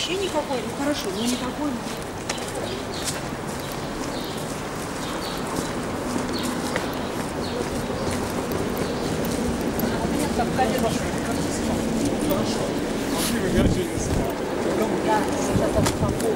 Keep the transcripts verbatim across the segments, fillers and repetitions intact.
вообще никакой, ну хорошо, ну никакой. Хорошо. Могли вы горячее не спать. Да, сейчас это такое.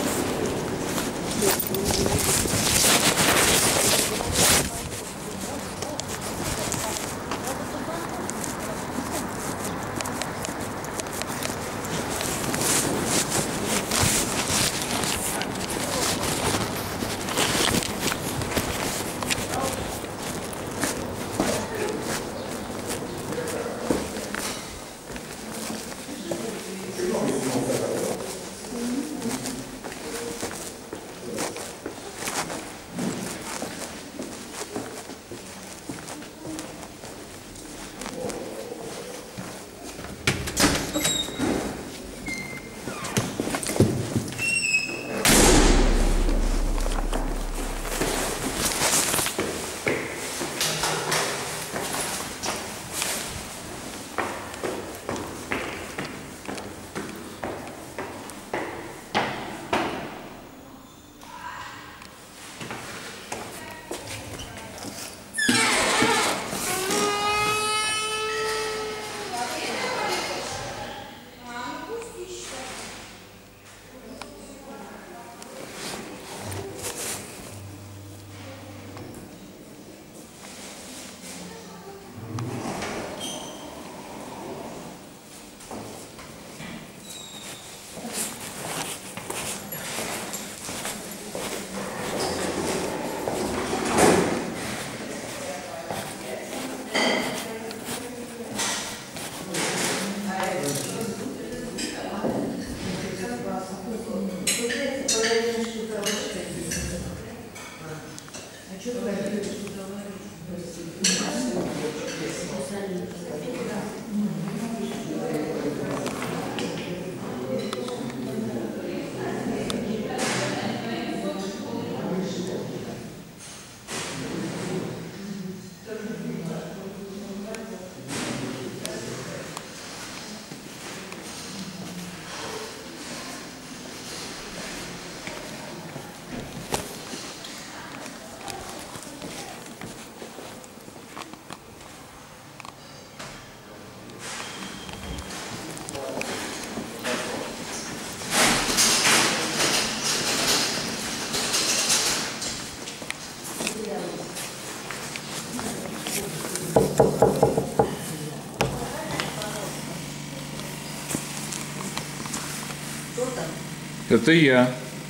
Это я,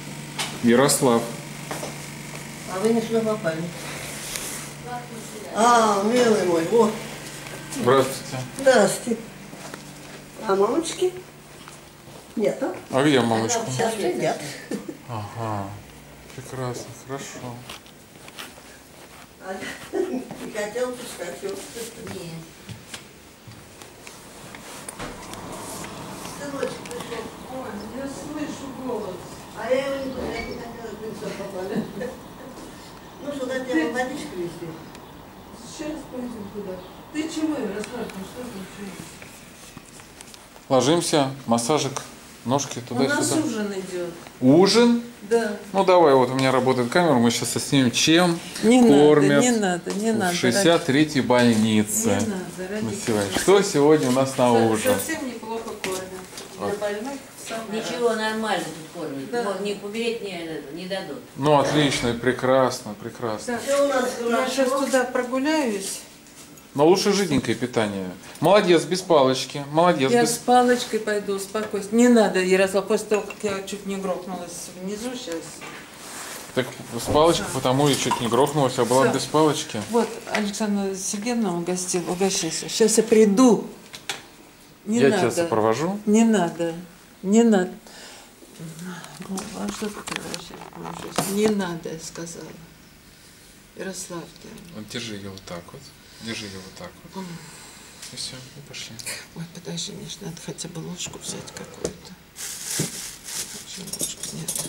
Ярослав. А вы не сюда попали. А, милый мой, о. Здравствуйте. Здравствуйте. А мамочки? Нету. А где мамочка? Сейчас придет. Ага, прекрасно, хорошо. А, не хотел пускать его. Нет. Сыночек пришел. Ой, я слышу голос. А я его не буду, я не хотела, что все попали. Ну что, дать тебе водичку вести? Сейчас пойдем туда. Ты чего, Ярослав, ну что случилось? Ложимся, массажик, ножки У нас туда-сюда. ужин идет. Ужин? Да. Ну давай, вот у меня работает камера, мы сейчас снимем, чем Не кормят надо, не надо, не в надо. шестьдесят третьей больнице. Не надо, ради Мы Бога. сегодня- Что сегодня у нас на Со- ужин? Совсем неплохо кормят. Для Вот. больных самое Ничего, нормально тут кормят. Да. Вот, не помереть не, не дадут. Ну отлично, прекрасно, прекрасно. Так, Все у нас я сейчас хорошо. туда прогуляюсь. Но лучше жиденькое питание. Молодец, без палочки. Молодец, Я без... с палочкой пойду, успокойся. Не надо, Ярослав, после того, как я чуть не грохнулась внизу сейчас. Так с палочкой, потому и чуть не грохнулась, а была Всё. без палочки. Вот, Александра Сергеевна угостила, угощайся. Сейчас я приду. Не Я надо. тебя сопровожу. Не надо. Не надо. Ну, а что ты превращаешь? Не надо, я сказала. Ярослав, ты. Вот держи ее вот так вот. Держи ее вот так вот. И все, и пошли. Ой, подожди, мне ж надо хотя бы ложку взять какую-то. Хочу ложку, нет.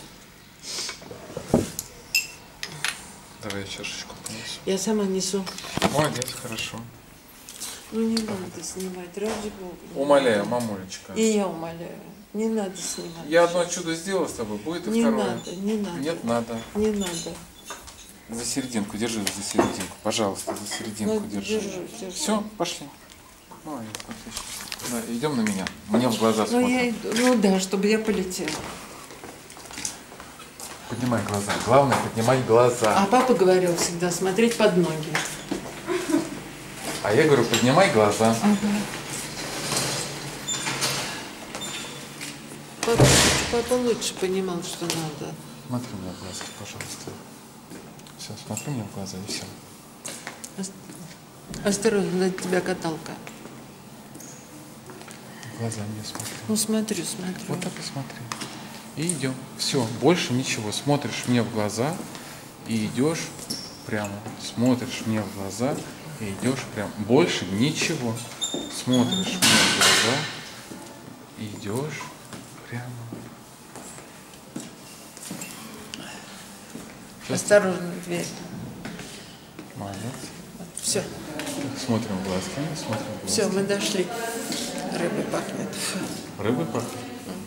Давай я чашечку принесу. Я сама несу. Молодец, хорошо. Ну не надо снимать, ради бога. не Умоляю, надо. мамулечка. И я умоляю. Не надо снимать. Я одно чудо сделал с тобой, будет и Не второе. надо, не надо. Нет, надо. Не надо. За серединку, держи за серединку. Пожалуйста, за серединку Ну, держи. держу, держу. Все, пошли. Молодец, отлично. Да, идем на меня. Мне в глаза Ну, смотри. я иду. Ну да, чтобы я полетела. Поднимай глаза. Главное, поднимай глаза. А папа говорил всегда смотреть под ноги. А я говорю, поднимай глаза. Ага. Папа, папа лучше понимал, что надо. Смотри мне в глаза, пожалуйста. Все, смотри мне в глаза и все. Осторожно, на тебя каталка. В глаза мне смотри. Ну смотрю, смотрю. Вот так и смотри. И идем. Все, больше ничего. Смотришь мне в глаза и идешь прямо. Смотришь мне в глаза и идешь прямо. Больше ничего. Смотришь мне в глаза и идешь прямо. Сейчас. Осторожно, дверь. Молодец. Все, Смотрим в глазки, смотрим в глазки. все, мы дошли. Рыбой пахнет. Рыбы пахнет?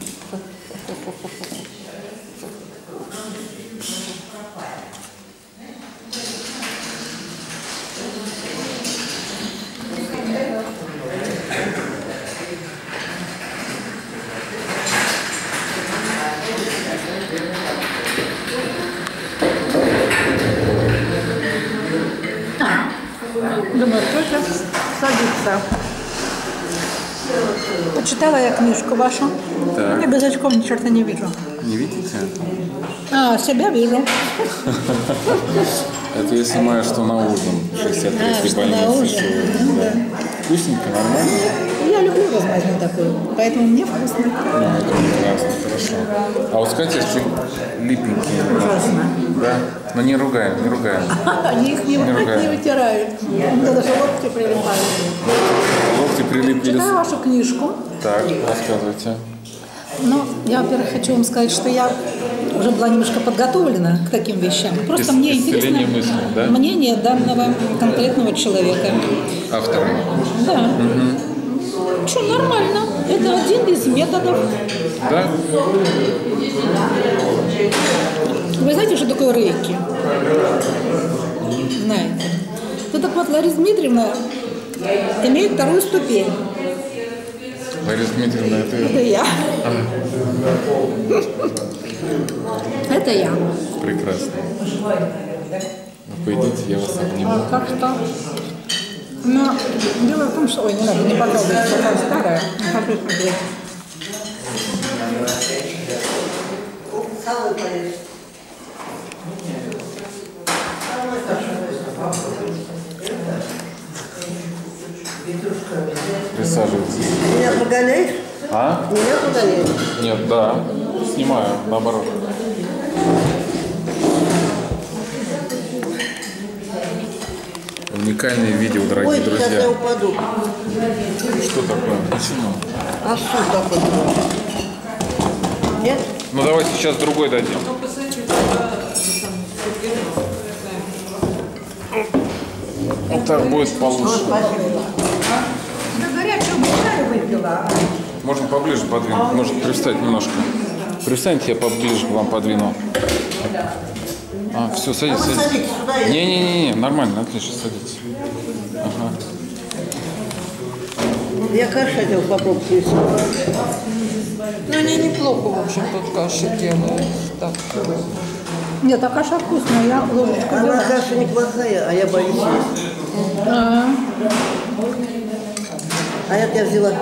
Думаю, кто сейчас садится. Почитала я книжку вашу. Так. Я без очков ни черта не вижу. Не видите? А, себя вижу. Это я снимаю, что на ужин. шестьдесят А, третьей что на больницы. ужин. что- Ну, да. Вкусненько, нормально? Я люблю возможно такую, поэтому мне вкусно. Ну, это прекрасно, хорошо. А вот скажите, что липенькие. Ужасно. Да? Но не ругаем, не ругаем. Они их не, Не не, ругаю. не вытирают. Мне даже локти прилипают. Локти прилипли. Читаю вашу книжку. Так, рассказывайте. Ну, я, во-первых, хочу вам сказать, что я уже была немножко подготовлена к таким вещам. Просто Ис- мне исцеление интересно мысли, да? мнение данного конкретного человека. Автора. Да. Что, нормально. Это один из методов. Да? Вы знаете, что такое рейки? Знаете. Ну так вот, Лариса Дмитриевна имеет вторую ступень. Лариса Дмитриевна, это... Это я. Это я. Прекрасно. Ну, пойдите, я вас обниму. Вот, так что... Но дело в том, что... Ой, не надо, не показывать, такая старая. Не хочу смотреть. Самый поешь. Присаживайтесь. Меня прогоняешь? А? Меня прогоняешь? Нет, да. Снимаю, наоборот. Уникальное видео, дорогие Ой, сейчас друзья. я упаду. Что такое? Почему? А суп такой был? Нет? Ну давайте сейчас другой дадим. Ну, посмотрите, туда, Вот так будет получше. Спасибо. Да горячую чаю выпила. Можно поближе подвинуть. Может привстать немножко. Привстаньте, я поближе к вам подвину. А, все, садитесь, Вы садитесь. садитесь сюда, я- Не-не-не, нормально, отлично, садитесь. Ага. Я кашу хотел попробовать. Ну, они неплохо, в общем, тут каши делают. Так. Нет, а каша вкусная, я ложечку Она взяла. каша неплохая, а я боюсь есть. А, А я тебя взяла.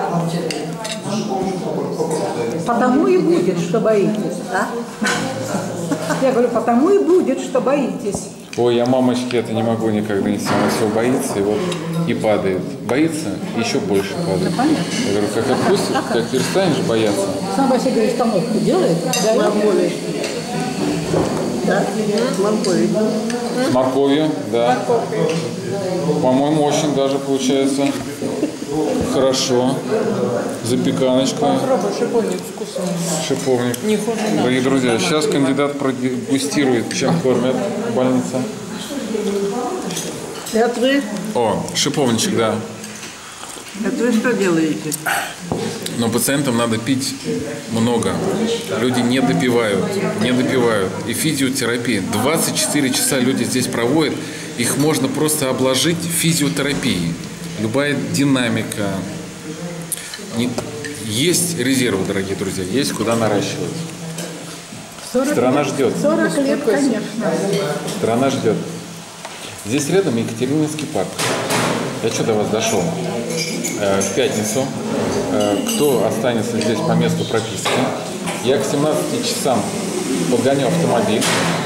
потому и будет, что боитесь. А? Я говорю, потому и будет, что боитесь. Ой, я мамочки это не могу никогда нести. Она все боится и вот и падает. Боится, и еще больше падает. понятно. Я говорю, как отпустишь, как перестанешь бояться. Сам Василий установку делает, да? Моркови. Да? Моркови. С морковью, да. По-моему, очень даже получается хорошо. Запеканочка, Пробуй, шиповник вкусный. шиповник. Не хуже нашего. Дорогие друзья, сейчас кандидат продегустирует, чем кормят больница. Это вы? О, шиповничек, да. Это вы что делаете? Но пациентам надо пить много. Люди не допивают, не допивают. И физиотерапия. двадцать четыре часа люди здесь проводят. Их можно просто обложить физиотерапией. Любая динамика. Не... Есть резервы, дорогие друзья, есть куда наращивать. Страна ждет. сорок лет, конечно. Страна ждет. Здесь рядом Екатерининский парк. Я что до вас дошел? Э, в пятницу. Э, кто останется здесь по месту прописки? Я к семнадцати часам подгоню автомобиль.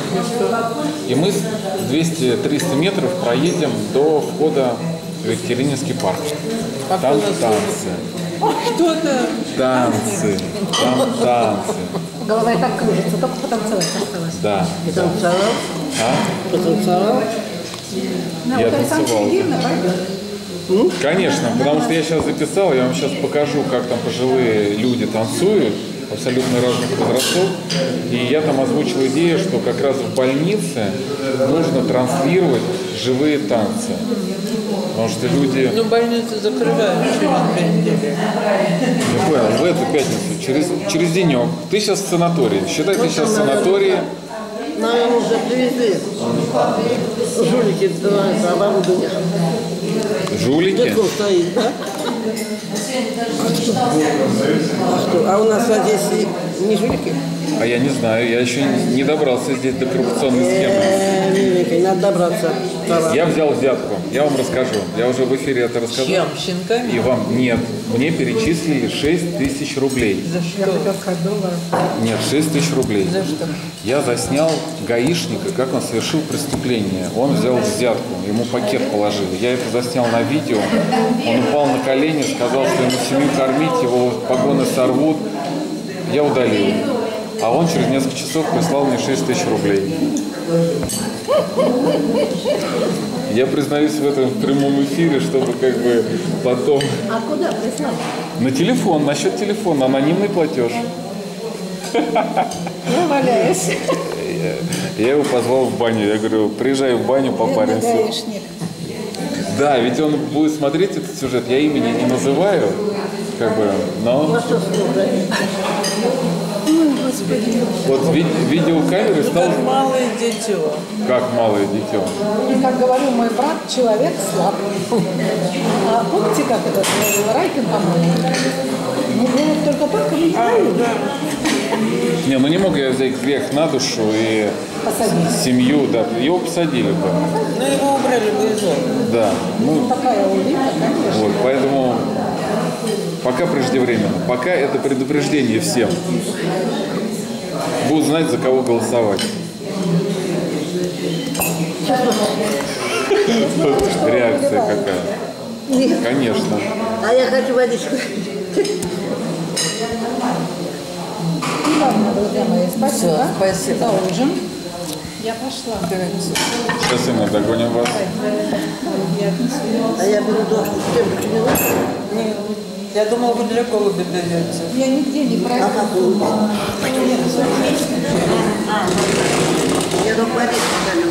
И мы двести-триста метров проедем до входа в Екатерининский парк. Там танцы. Что-то. Танцы. Там танцы. Голова и так кружится, только потанцевать осталось. Да. Потанцевал? А? Потанцевал? На Я вот Александра танцевал. Сергеевна пойдет. Конечно, потому что я сейчас записал, я вам сейчас покажу, как там пожилые люди танцуют, абсолютно разных возрастов. И я там озвучил идею, что как раз в больнице нужно транслировать живые танцы. Потому что люди... Ну, больницу закрывают через две недели. Не понял, в эту пятницу, через, через денек. Ты сейчас в санатории. Считай, ты сейчас в санатории. Нам уже привезли. Жулики, это оборудование. Жулики. Где стоит, да? А что? А что? А у нас вот здесь не жулики? А я не знаю, я еще не добрался здесь до коррупционной схемы. Э, миленькая, надо добраться. Я взял взятку, я вам расскажу. Я уже в эфире это рассказал. Чем? Щенками? И вам нет. Мне перечислили шесть тысяч рублей. За что? Нет, шесть тысяч рублей. За что? Я заснял гаишника, как он совершил преступление. Он взял взятку, ему пакет положили. Я это заснял на видео. Он упал на колени, сказал, что ему семью кормить, его погоны сорвут. Я удалил. А он через несколько часов прислал мне шесть тысяч рублей. Я признаюсь в этом в прямом эфире, чтобы как бы потом... А куда прислал? На телефон, на счет телефона, анонимный платеж. Ну, валяюсь. Я его позвал в баню. Я говорю, приезжай в баню, попаримся. Гаишник. Да, ведь он будет смотреть этот сюжет. Я имени не называю, как бы, но... Господи. Вот ви- видеокамеры стал... Как малое дитё. Как малое дитё. И, как говорил мой брат, человек слаб. А помните, как этот э, Райкин, по-моему? Не было только только не знаю. Не, ну не мог я взять грех на душу и Посадить. семью, да. Его посадили бы. Ну, его убрали бы из окна. Да. Ну, Такая улика, конечно. вот, поэтому пока преждевременно. Пока это предупреждение всем. Будут знать, за кого голосовать. Реакция какая. Конечно. А я хочу водичку. И ладно, друзья мои, спасибо. Всё, спасибо. За ужин. Я пошла. Сейчас мы догоним вас. А я беру дождь. Кем приняла? Нет. Я думала, вы далеко вы берете. Я нигде не А пройду. как вы? Я только водичку даю.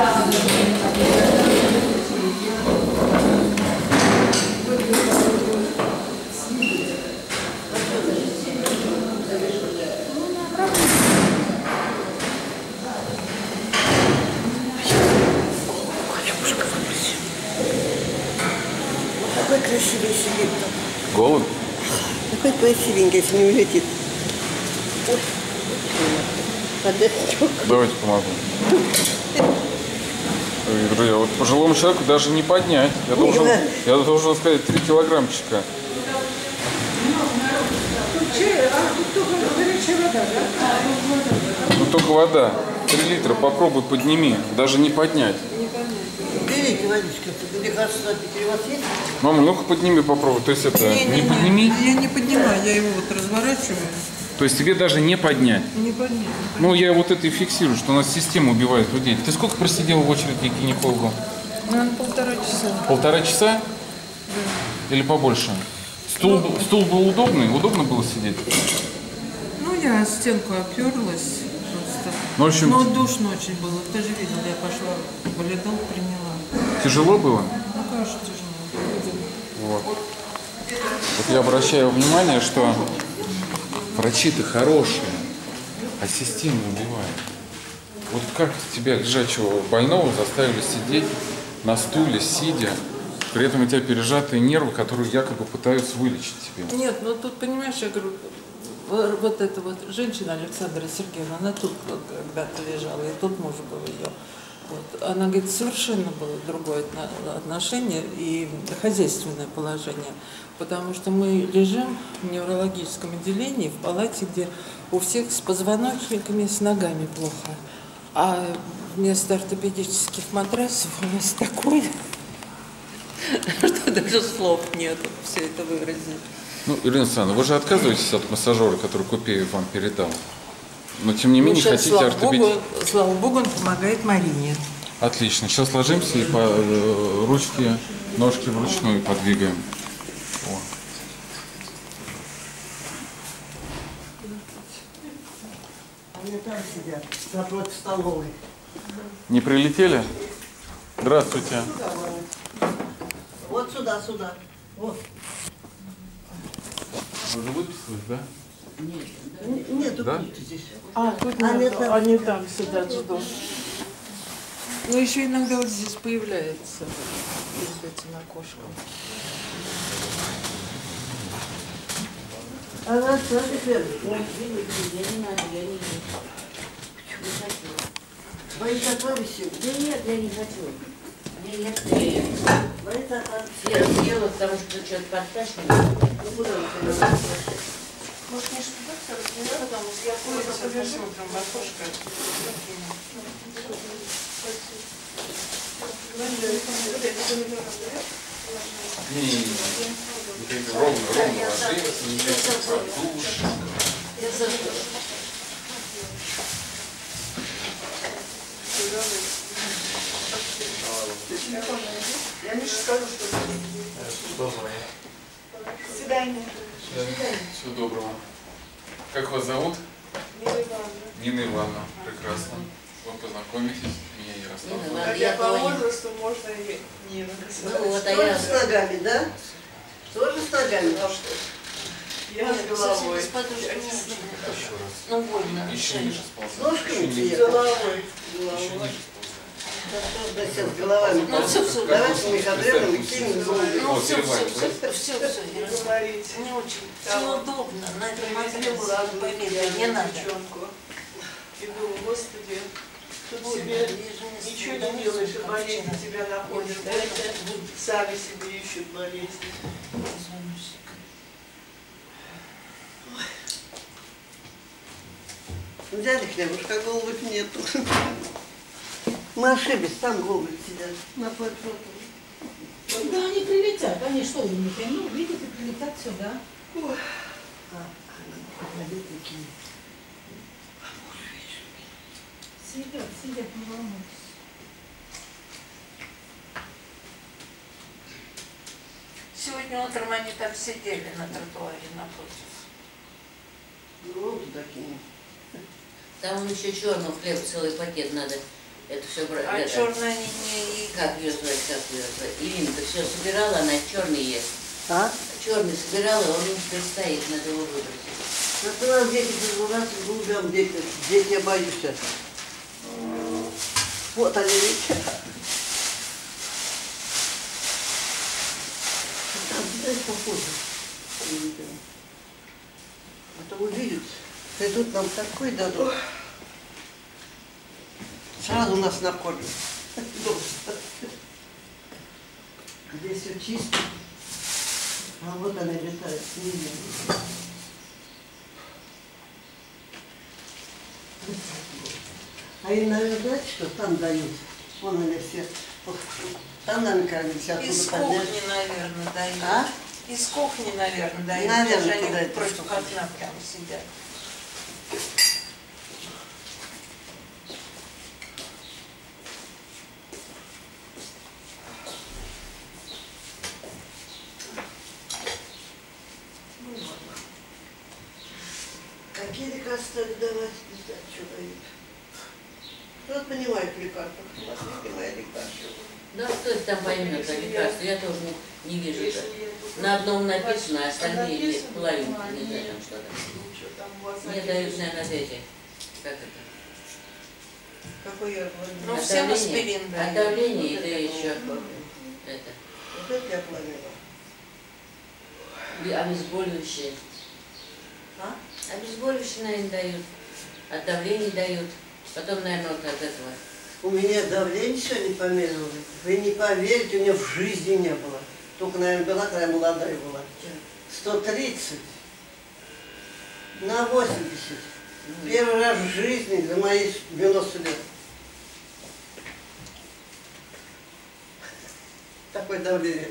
Какой красивый сидит там. Голубь? Какой красивенький, если не улетит. Ой. Опять чок. Давайте помогу. Ой, друзья, вот пожилому человеку даже не поднять. Я должен, я должен сказать, три килограммчика. Ну только вода. Три литра, попробуй подними. Даже не поднять. Берите водичку. Мне кажется, Питере у вас есть? Мама, ну-ка подними, попробуй. То есть это не, подними? Я не поднимаю, я его вот разворачиваю. То есть тебе даже не поднять. Не поднимаю. Ну я вот это и фиксирую, что у нас система убивает людей. Ты сколько просидела в очереди к гинекологу? Ну, полтора часа. Полтора часа? Или побольше? Стул, был- стул был удобный? Удобно было сидеть? Ну, я о стенку оперлась просто. Ну, в общем, Ну, душно очень было. Ты же видел, я пошла, валидол приняла. тяжело было? Ну, конечно, тяжело. Вот. Вот я обращаю внимание, что врачи-то хорошие, а систему убивают. Вот как тебя, лежачего больного, заставили сидеть на стуле, сидя, при этом у тебя пережатые нервы, которые якобы пытаются вылечить тебя. Нет, ну тут, понимаешь, я говорю, вот эта вот женщина Александра Сергеевна, она тут когда-то лежала, и тут муж был ее. Вот. Она говорит, совершенно было другое отношение и хозяйственное положение, потому что мы лежим в неврологическом отделении, в палате, где у всех с позвоночниками, с ногами плохо, а вместо ортопедических матрасов у нас такое, что даже слов нет все это выразить. Ну, Ирина Александровна, вы же отказываетесь от массажера, который Купеев вам передал? Но тем не менее Сейчас, хотите слава ортопедический... Богу, слава Богу, он помогает Марине. Отлично. Сейчас ложимся и по э, ручки, ножки вручную подвигаем. О. Они там сидят, напротив столовой. Не прилетели? Здравствуйте. Вот сюда, сюда. Вот. Вы уже выписались, да? Н- Нету Да? пульта здесь. А, тут Они нет, там- они там сидят, ждут. Ну, еще иногда вот здесь появляется перед этим окошком. Ага, смотри, Федор. Я не надо, я не хочу. Не хочу. Боится отварища. Да нет, я не хочу. Я не хочу. Боится отварища. Я съела, потому что что-то подташнивает. Ну, куда вы пойдете? Может, не что-то все, потому что я просто посмотрим в окошко. Не, не, не. Ровно, ровно ложимся, не подушка. Я Мише скажу, что... До свидания. Всего доброго. Как вас зовут? Нина Ивановна. Нина Ивановна. Прекрасно. Вы познакомитесь. Меня Ярослав. Нина Ивановна, Как я я по понял. возрасту, можно и Нина. Ну вот, а Тоже я... с ногами, да? Тоже с ногами? Я с головой. С подушкой не Еще раз. Ну, больно. Еще ниже сползай. Ножками Еще ниже. приехали. Головой. Еще ниже Да, сейчас головами. Ну, всё, всё. Давайте мы их отрежем и кинем. Ну, О, все, переваривай. все, все, все, все. Говорить. Не очень. Неудобно. На этом матрасе помедленнее не надо. И думаю, Господи, тут Больно. себе Я же не ничего знаю, не делаешь, как и болезни вчера. тебя находят. Ой, Это больно. сами себе ищут болезни. Взяли хлебушка, голубых нету. Мы ошиблись, там голуби сидят. На платформе. Да, они прилетят, они что, не ну, видят и прилетят сюда. А, они такие. Сидят, сидят, не волнуйтесь. Сегодня утром они там сидели на тротуаре напротив. Ну, такие. Там он еще черного хлеба целый пакет надо. Это все брать. А это- черные они не... Как ее звать, как ее звать? Ирина-то все собирала, она черный ест. А? Черный собирала, он не теперь стоит, надо его выбросить. Это у нас дети без с голубям, дети, дети, я боюсь сейчас. Вот они летят. Там, знаешь, похоже. А то увидят, придут нам такой дадут. Сразу нас накормят. Здесь все чисто. А вот она летает, не видно. А им, наверное, знаете, что там дают? Вон они все. Там, наверное, кормились, Из оттуда поднять. кухни, наверное, дают. А? Из кухни, наверное, дают. Наверное, Даже они туда это против что-то. окна прямо сидят. Какие лекарства давать, не знаю, что дают. Кто понимает в лекарствах? У нас не понимает лекарства. Да кто это там поймет, а лекарство? Я тоже не, не вижу. Это. На одном написано, а остальные или половинки, не знаю там что-то. Мне дают, наверное, эти, как это? Какой я говорю? Ну, От всем давления, аспирин от дают. давления, да еще это. Вот это я плавила. Обезболивающие. А? Обезболивающие, наверное, дают. От давления дают. Потом, наверное, вот от этого. У меня давление сегодня померили. Вы не поверите, у меня в жизни не было. Только, наверное, была, когда я молодая была. сто тридцать на восемьдесят. Первый раз в жизни за мои девяносто лет. Такое давление.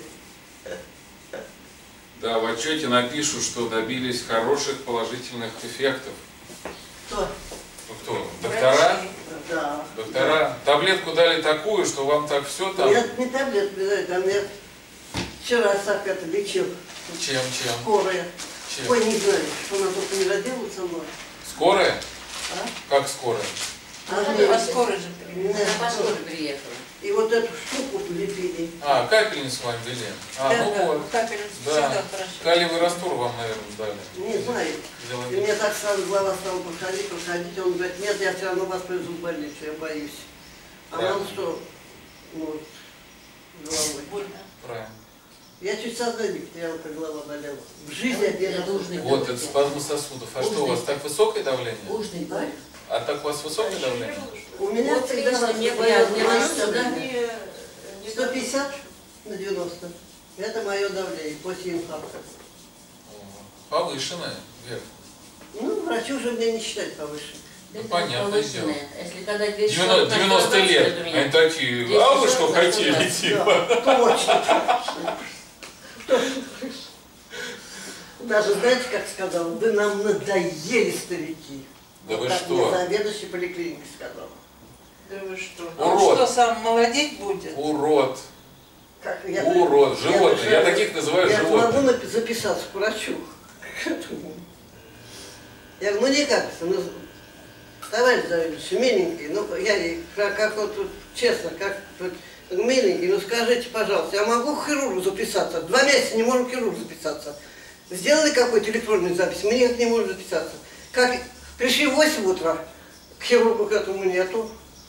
Да, в отчете напишут, что добились хороших положительных эффектов. Кто? Ну кто? Доктора? Да. Доктора. Таблетку дали такую, что вам так все там... Нет, не таблетку дают, а мне вчера так это лечил. Чем, чем? Скорая. Чем? Ой, не знаю, что она только не родила со мной. Скорая? А? Как скорая? А, Ну, а скоро же приедет. Она по скорой приехала. И вот эту штуку влепили. А, капельницу вам ввели. А, Да, ну да, вот. капельница Да. всегда хорошо. Калиевый раствор вам, наверное, дали. Не знаю. И Сделали. мне так сразу глава стала проходить, проходить. Он говорит, нет, я все равно вас повезу в больницу, я боюсь. А Правильно. он что? Ну, вот, головой. Больно. Правильно. Я чуть сознание потеряла, как голова болела. В жизни я Это первый ужный. Вот, это спазм сосудов. А что, у вас так высокое давление? Ужный, говорю. А так у вас высокое давление? У меня Вот всегда видишь, вас мне болело мне мое кажется, да? давление. сто пятьдесят на девяносто. Это мое давление после инфаркта. Повышенное, Вера. Ну, врачи уже мне не считают повыше. Ну, Это понятное повышенное. дело. Если когда двести девяносто, сорок на девяносто сто двадцать, лет. это у меня. Они такие, двести а вы что сорок на сто хотели, двадцать. типа? Да, точно. Даже знаете, как сказал, вы нам надоели, старики. Да вы Так что? мне заведующий поликлиники сказал. Да вы что? Урод. Он что, сам молодеть будет? Урод. Как, я, Урод, животное. Я даже- таких называю я могу животными. напи- записаться к врачу. Я говорю, ну никак, ну, товарищ заведующий, миленький, ну я ей, как, как вот тут, честно, как вот, миленький, ну скажите, пожалуйста, я могу к хирургу записаться? Два месяца не можем к хирургу записаться. Сделали какую-то электронную запись, мы никак не можем записаться. Как пришли в восемь утра, к хирургу к этому нету.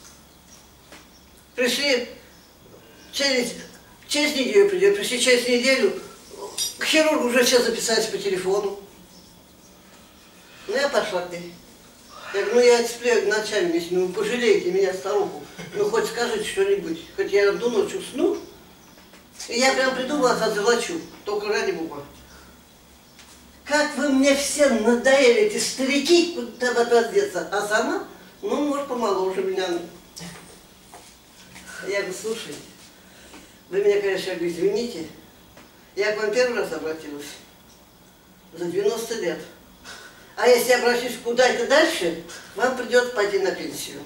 Пришли через, через неделю придет, пришли через неделю, к хирургу уже все записались по телефону. Ну я пошла к ней. Я говорю, ну я сплю ночами, если ну пожалеете меня, старуху, ну хоть скажите что-нибудь, хоть я до ночи усну. И я прям приду вас озолочу, только ради Бога. Как вы мне все надоели, эти старики, куда бы от вас деться, а сама, ну, может, помоложе меня. Я говорю, слушай, вы меня, конечно, я говорю, извините, я к вам первый раз обратилась за девяносто лет. А если я обращусь куда-то дальше, вам придется пойти на пенсию.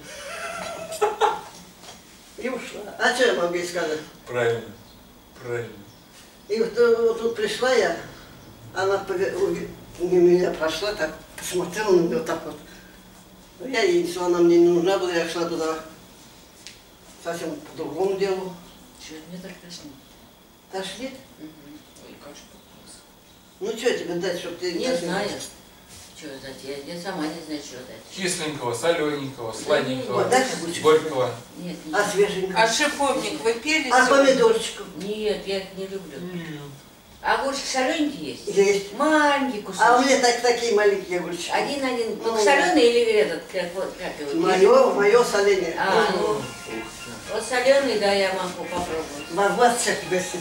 И ушла. А что я могу ей сказать? Правильно. Правильно. И вот, вот тут пришла я, она мимо меня прошла, так посмотрела на меня вот так вот. Ну, я ей несла, она мне не нужна была, я шла туда совсем по другому делу. Чё, мне так тошнит. Тошнит? Мгм. Ой, кашка. Ну что тебе дать, чтобы ты... Не тошнил? знаю, что дать. Я, я сама не знаю, что дать. Кисленького, солененького, сладенького, Вот, дальше будет. горького. Нет, А нет. свеженького? А шиповник вы пели? А сегодня? помидорчиков? Нет, я их не люблю. А огурчик солененький есть? Есть. Маленький кусочек. А у меня так, такие маленькие огурчики. Один-один. Ну, Только соленый или этот, как, вот, как его? Мое, мое соленье. А, Ну, ну, вот соленый, да, я могу попробовать. во вас всех гасить.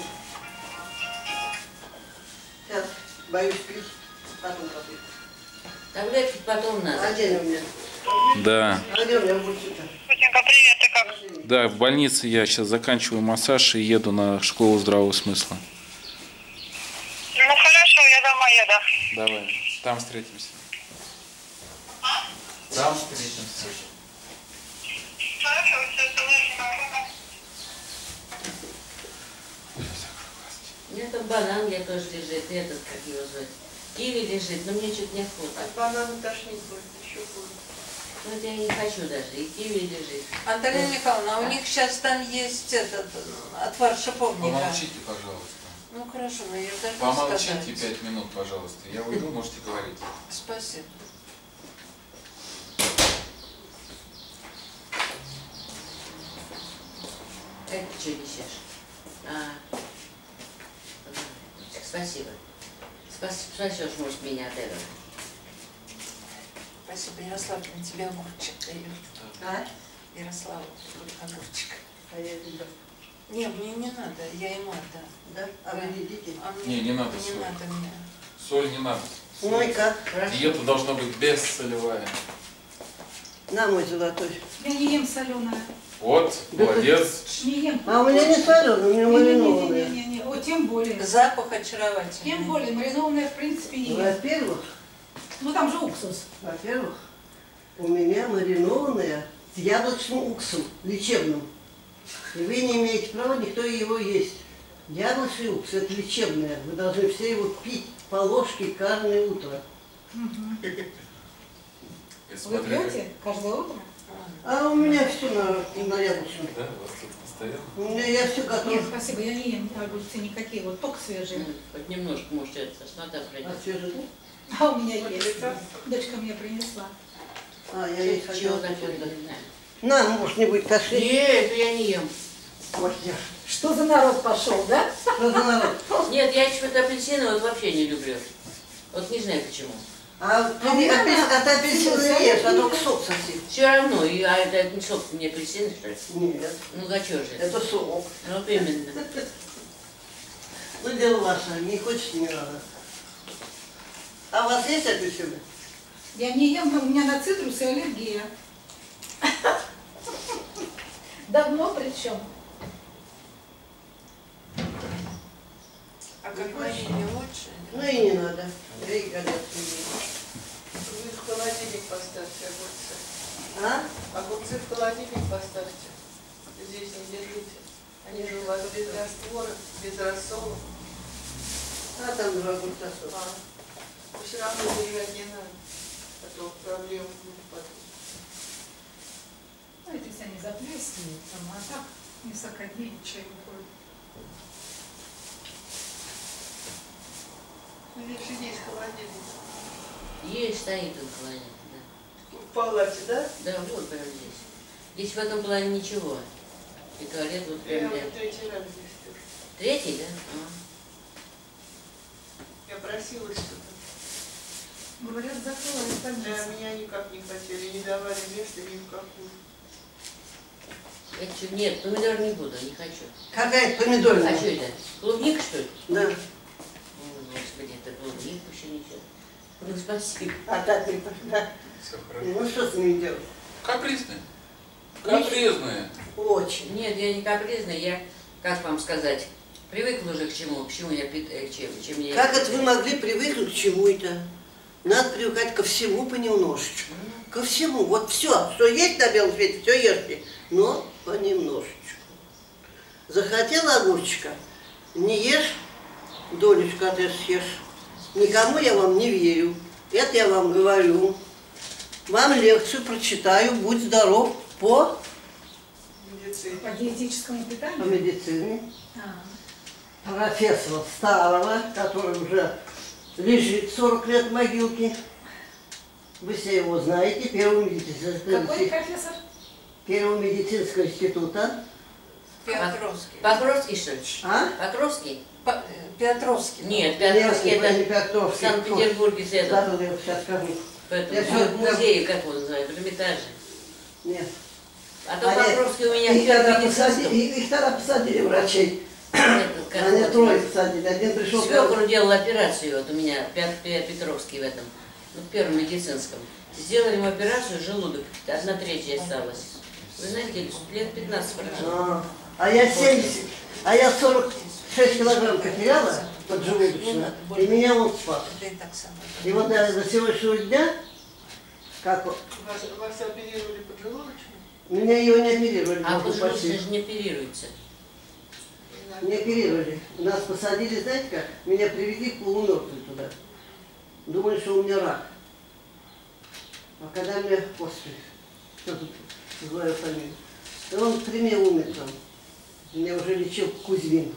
Сейчас, боюсь пить, потом попить. Таблетки потом надо. А где они у меня? Да. А где у меня огурцы-то? Путинка, привет, ты как? Да, в больнице я сейчас заканчиваю массаж и еду на школу здравого смысла. Ну хорошо, я дома еду. Давай, там встретимся. Там встретимся. Хорошо, все, согласна. У меня там банан я тоже лежит, и этот, как его звать, киви лежит, но мне что-то неохота. От банана тошнить будет, еще будет. Вот я не хочу даже, и киви лежит. Антонина Михайловна, у них сейчас там есть этот отвар шиповника. Помолчите, пожалуйста. Ну хорошо, но я даже Помолчите сказать. пять минут, пожалуйста. Я уйду, можете говорить. Спасибо. Это что несешь? А, спасибо. Спас- Спасешь, может, меня от этого. Спасибо, Ярослав, на тебе огурчик даю. А? Ярослав, огурчик. А я люблю. Не, мне не надо, я ему отдам. Да? А вы едите? А Не, не надо Не соль. надо мне. Соль не надо. Ну и как? Диета должна быть бессолевая. На, мой золотой. Я не ем соленое. Вот, молодец. Не ем. А у меня не соленое, у меня маринованное. Не-не-не, о, тем более. Запах очаровательный. Тем более, маринованное в принципе не ем. Во-первых, Ну там же уксус. во-первых, у меня маринованное с яблочным уксусом, лечебным. И вы не имеете права, никто его есть. Яблочный уксус – это лечебное. Вы должны все его пить по ложке каждое утро. И Вы смотри, пьете каждое утро? А у меня все на, на яблочном. да, у вас тут постоянно. У меня я все Нет, готов. спасибо, я не ем огурцы никакие, вот только свежие. Ну, хоть немножко, может, это тошнота пройдет. А свежий? А у меня есть. Дочка мне принесла. А, я есть Чего хотела. такое, не знаю. На, может, не будет каши. Нет, я не ем. Вот я. Что за народ пошел, да? Что за народ? Нет, я что-то апельсины вот вообще не люблю. Вот не знаю почему. А ты апельс- а ты апельсины не ешь, а только сок совсем. Все равно, и, а это не сок, не апельсины, что ли? Нет, Ну, а что же это? это сок. Ну, вот именно. Ну, дело ваше, не хочете, не надо. А у вас есть апельсины? Я не ем, но у меня на цитрусы аллергия. Давно причем. А как варенье лучше? Ну и не надо. Грей горячий. Вы в холодильник поставьте огурцы. А? Огурцы в холодильник поставьте. Здесь не держите. Они же у вас без раствора, без рассола. А там два огурца сок. А, но все равно держать не надо. А то проблемы будут потом. Ну, это все они заплесневеют, там, а так несколько дней чай выходит. Ну, видишь, есть холодильник. Есть, стоит он в плане, да. В палате, да? Да, вот прямо здесь. Здесь в этом плане ничего. И туалет вот Я прям уже рядом. третий раз здесь тоже. Третий, да? Я просила что-то. Говорят, закрылась Да, больница. меня никак не хотели, не давали места ни в какую. А? Это что? Нет, помидор не буду, не хочу. Какая А помидорная? что это? Клубника, что ли? Да. О, Господи, это клубника еще ничего. Ну, спасибо. А так не да. Все хорошо. Ну что с ними делать? Капризные. Капризные. Очень. Нет, я не капризная, я, как вам сказать, привыкла уже к чему, к чему я, пит- э, чем, чем я... Как это вы могли привыкнуть к чему-то? Надо привыкать ко всему понемножечку. Ко всему. Вот все, что есть на белом свете, все ешьте. Но понемножечку. Захотела огурчика, не ешь, долечку от этого съешь. Никому я вам не верю. Это я вам говорю. Вам лекцию прочитаю, будь здоров, по, Медицина. По диетическому по питанию? медицине. А, Профессора старого, который уже лежит сорок лет в могилке. Вы все его знаете, первого медицинского, какой профессор? первого медицинского института. Петровский. Покровский, что ли? А? Покровский? По- э, Петровский. Нет, Петровский Нет, не это в Петровский. Санкт-Петербурге, с этого, Забыл, я сейчас скажу. в этом, Я всё- в музее, как его называют, в Эрмитаже. Нет. А то Они- Покровский у меня в их, тогда первом посадили, медицинском. их, их тогда посадили врачей. Этот, как Они его трое называют? посадили. Один пришел... Свекор делал операцию, вот у меня Пет- Пе- Петровский в этом, ну, в первом медицинском. Сделали ему операцию, желудок, одна третья осталась. Вы знаете, лет пятнадцать прошло. А, а я семьдесят, а я сорок шесть килограмм потеряла поджелудочно, и меня он спас. Это и так самое. И вот до, до сегодняшнего дня, как вот, Вас, вас оперировали поджелудочную? меня его не оперировали. А можно поджелудочная спасти. же не оперируется. Не оперировали. Нас посадили, знаете как, меня привезли полумертвый туда. Думали, что у меня рак. А когда мне, господи, что тут злая фамилия. И он при мне умер там. Меня уже лечил Кузьмин.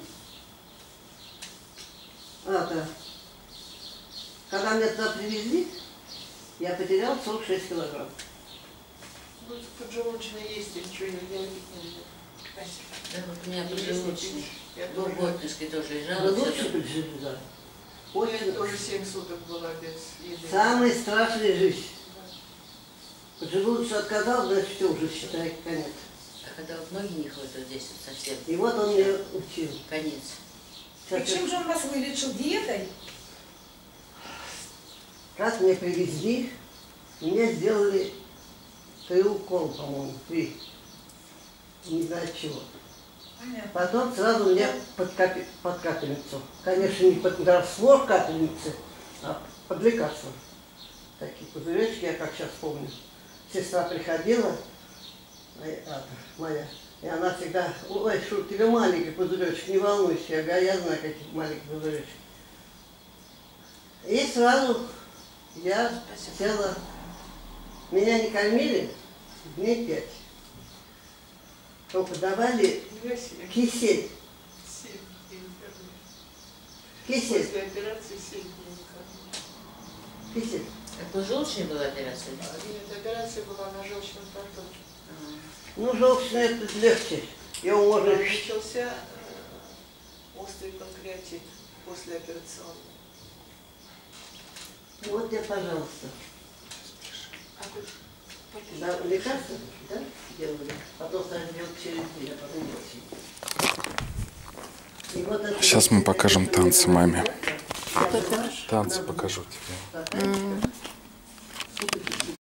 А, да. Когда меня туда привезли, я потерял сорок шесть килограмм. Ну, поджелудочная есть, и ничего не делать нельзя. Да, вот у меня поджелудочный. Я Был тоже, Бортнинский тоже лежал. Ну, всё лучше там. быть жив, да. я Очень. тоже семь суток была без еды. Самая страшная жизнь. Поджелудочный отказал, значит, все, уже считай, конец. А когда вот ноги не ходят вот здесь вот совсем, И вот он меня учил. конец. И чем же он вас вылечил? Диетой? Как меня привезли, мне сделали три укола, по-моему, три. Не знаю чего. Понятно. Потом сразу мне под, капи, под капельницу. Конечно, не под раствор капельницы, а под лекарства. Такие пузыречки, я как сейчас помню. Сестра приходила, а, моя, и она всегда: ой, что у тебя маленький пузыречек, не волнуйся. Я говорю: а я знаю, какие маленькие пузыречки. И сразу я села. Меня не кормили дней пять. Только давали Я семь. кисель. Семь дней кормили. Кисель. После операции семь дней кормили. Кисель. Так поджелудочная была операция? А нет, операция была на желчном протоке. Ну, желчный это легче. Его можно... Начался э, острый панкреатит послеоперационный. Вот тебе, пожалуйста. А тут Да, лекарства, да, делали. Потом стали делать через день, а потом делать. И вот это Сейчас вот мы покажем это, что танцы мне маме. говорят, Танцы покажу тебе. такая,